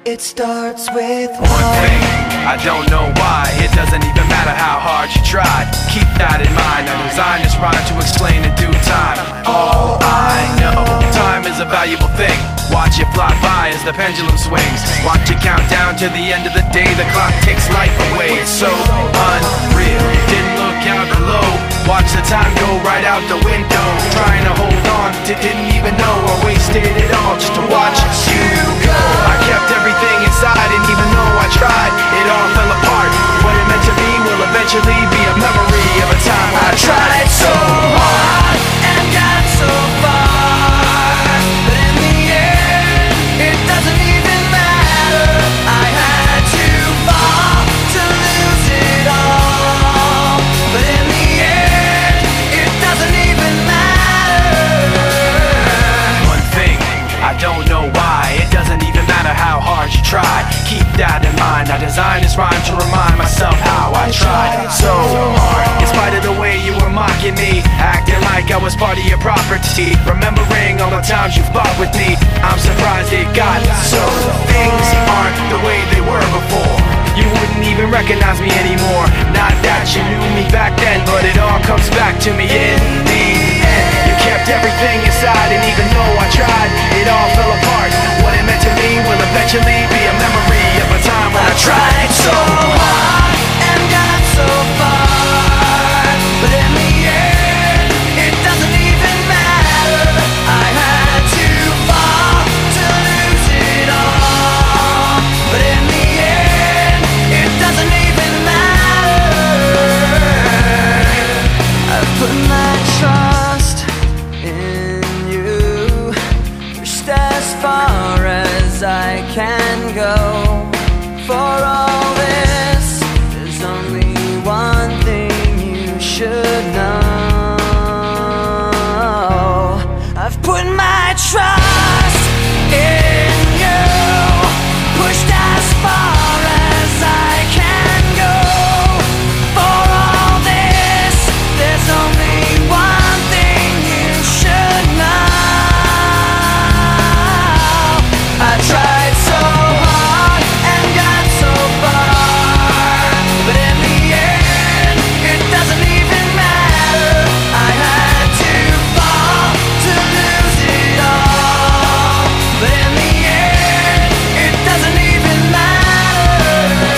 It starts with one thing, I don't know why. It doesn't even matter how hard you try. Keep that in mind. I designed this rhyme to explain in due time. All I know, time is a valuable thing. Watch it fly by as the pendulum swings. Watch it count down to the end of the day. The clock takes life away. It's so unreal. Didn't look out below. Watch the time go right out the window. Trying to hold on, didn't even know I wasted it all just to watch you go. I kept everything inside, and even though I tried, it all fell apart. What it meant to be will eventually be a memory of a time when I tried so hard and got so far, but in the end, it doesn't even matter. I had to fall to lose it all, but in the end, it doesn't even matter. One thing, I don't know why. It doesn't even matter how hard you try. Keep that in mind. I designed this rhyme to remind myself how I tried so hard. In spite of the way you were mocking me, acting like I was part of your property, remembering all the times you fought with me, I'm surprised it got so. Things aren't the way they were before. You wouldn't even recognize me anymore. Not that you knew me back then, but it all comes back to me in the end. You kept everything inside, and even though I tried, it all fell apart. What it meant to me will eventually be a memory of a time when I tried so hard and got so far, but in the end, it doesn't even matter. I had to fall to lose it all, but in the end, it doesn't even matter. I've put my trust in you, pushed as far as I can go. For all this, there's only one thing you should know. I've put my trust in you, pushed as far as I can go. For all this, there's only one thing you should know. I tried so hard and got so far, but in the end, it doesn't even matter. I had to fall to lose it all, but in the end, it doesn't even matter.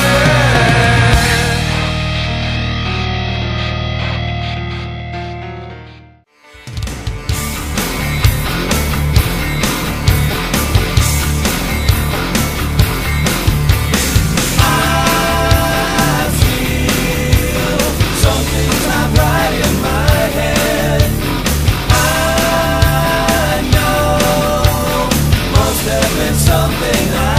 Something's not right in my head. I know must have been something I